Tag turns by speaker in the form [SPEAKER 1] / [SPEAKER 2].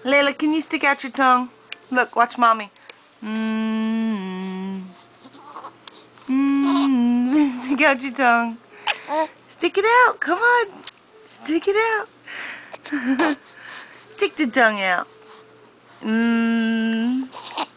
[SPEAKER 1] Layla, can you stick out your tongue? Look, watch mommy. Stick out your tongue. Stick it out. Come on. Stick it out. Stick the tongue out.